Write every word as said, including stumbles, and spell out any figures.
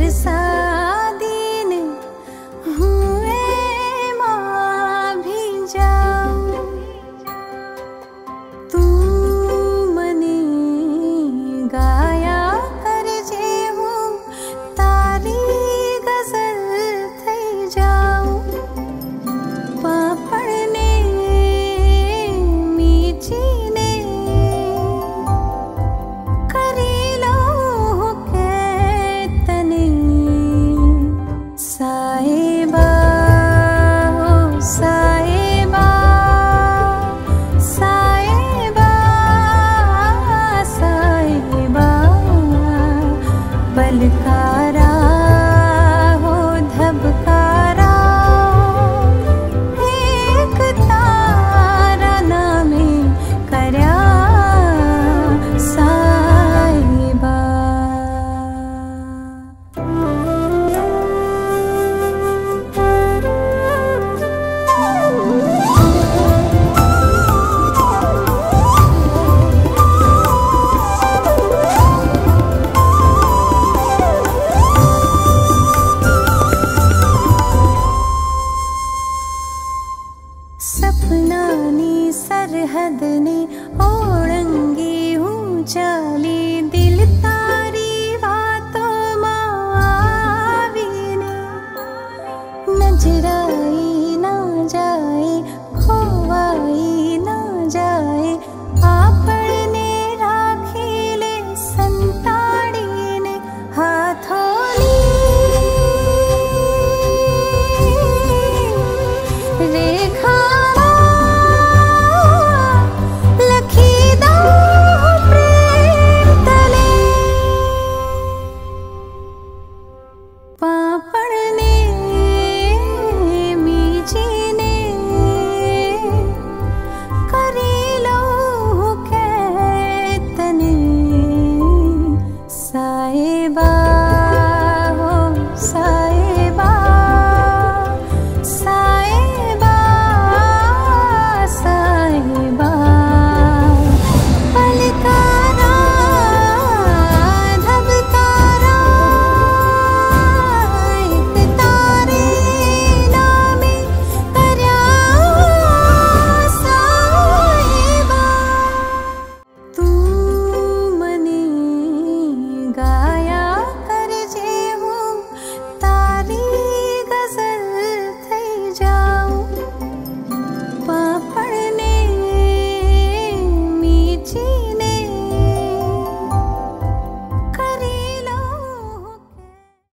सादीन हुए माँ भी जाऊं तू मने गाया कर जे हूँ तारी गजल थई जाऊं पापड़ ने मीठी ने करीलो के तने साहिबा हो साहिबा साहिबा साहिबा बलकारा हो धबकारा एक तारा नामे करया साहिबा। सपना नी सरहद ने ओढ़ंगी हूँ चाली